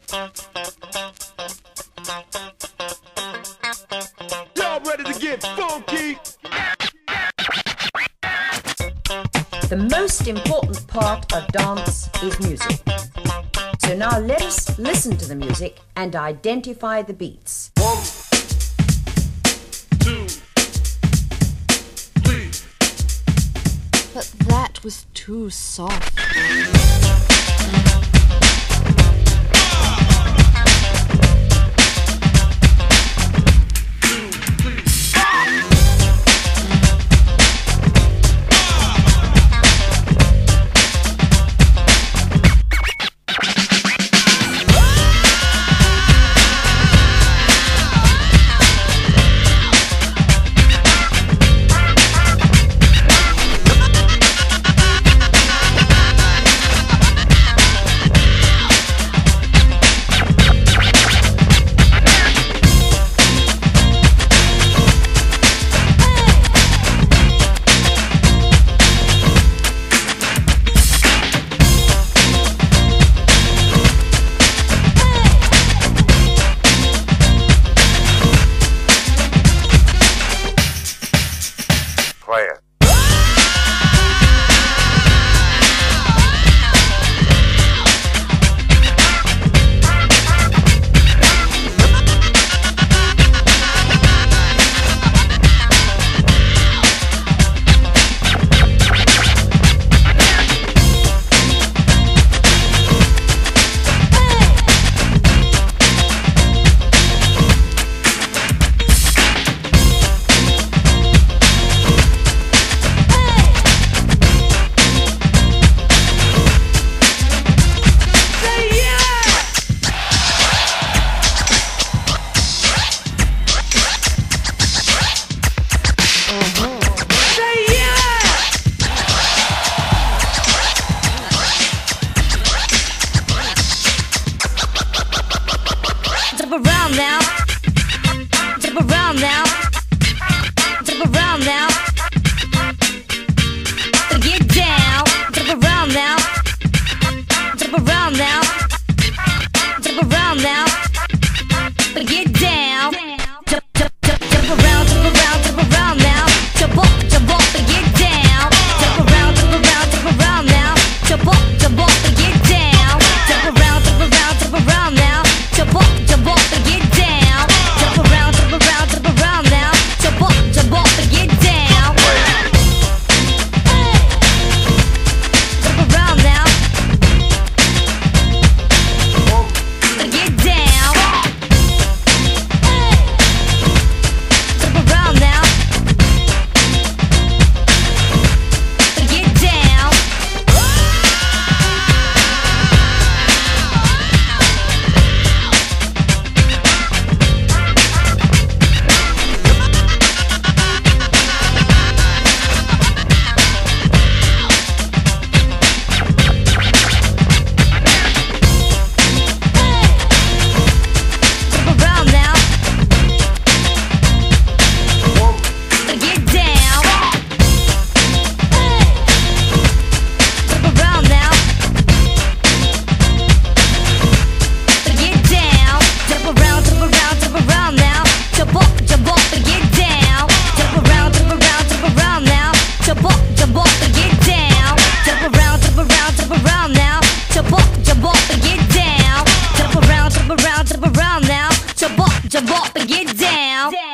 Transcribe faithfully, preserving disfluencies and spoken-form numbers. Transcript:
Y'all ready to get funky? The most important part of dance is music. So now let us listen to the music and identify the beats. One, two, three. But that was too soft. Play it. Jump around now. Jump around now. Jump around now. Get down. Jump around now. Jump around now. Jump around now. Get down. Jump, jump, jump, jump around, jump around, jump around now. Jump up, jump up, and get down. Jump around, jump around, jump around now. Jump up, jump up, and get down. Jump around, jump around, jump around now. Jump up, jump up, and get down. Jump around, jump around, jump around now. Jump up, jump up, and get down. Jump around now. And get down. Jump around now. And get down. Jump around now. And get down. Jump around now. And get down. Jump around, jump around, jump around now. Jump up, jump up, and get down. Jump around, jump around, jump around now. Jump up, jump up, and get down. Jump around, jump around, jump around now. Jump up, jump up, and get down. Jump around, jump around, jump around now. Jump up, jump up, and get down.